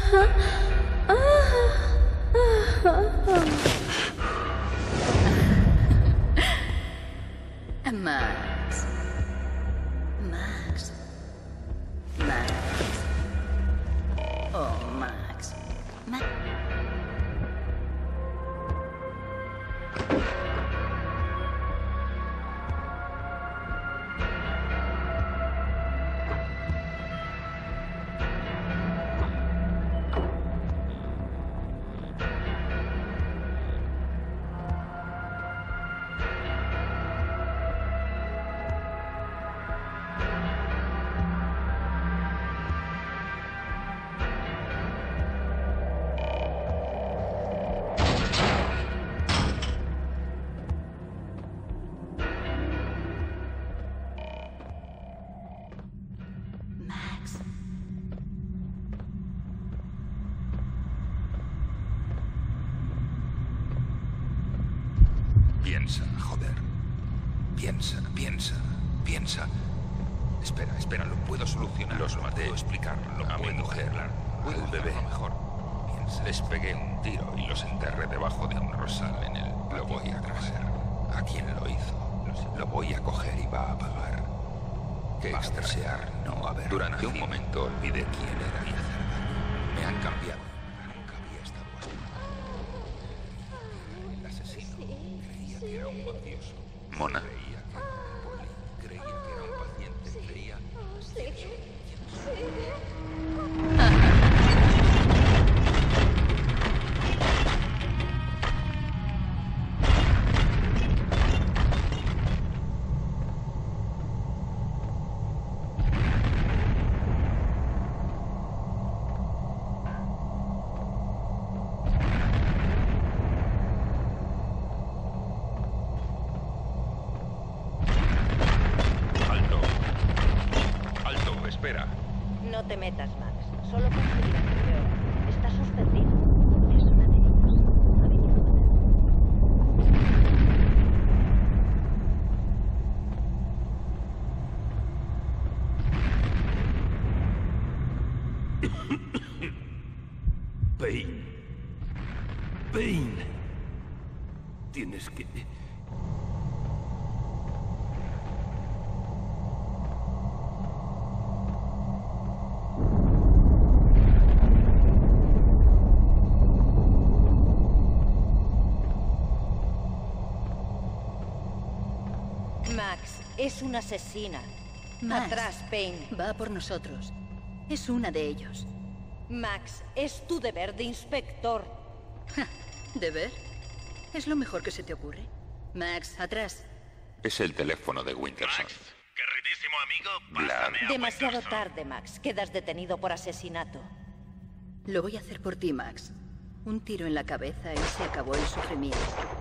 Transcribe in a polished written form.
Max. Max. Max. Oh, Max. Max. Piensa, joder. Piensa. Espera, lo puedo solucionar. Los maté. Puedo explicarlo. A mi mujer, al bebé. Mejor. Piensa. Les pegué un tiro y los enterré debajo de un rosal en el... Lo voy a coger. ¿A quién lo hizo? Lo voy a coger y va a pagar. Que extrasear no haber. Durante un momento olvidé quién era y hacer daño. Me han cambiado. Nunca había estado así. El asesino creía que era un mafioso. Mona. Creía que era un paciente. Creía... Espera. No te metas, Max. Solo conseguirás que peor. Está suspendido. Es una de ellos. Ha venido Payne. Tienes que... Max, es una asesina. Max, Atrás, Payne. Va por nosotros. Es una de ellos. Max, es tu deber de inspector. ¿Deber? ¿Es lo mejor que se te ocurre? Max, atrás. Es el teléfono de Winterson. Max, queridísimo amigo, Vlad. pásame a Demasiado Winterson. tarde, Max. Quedas detenido por asesinato. Lo voy a hacer por ti, Max. Un tiro en la cabeza y se acabó el sufrimiento.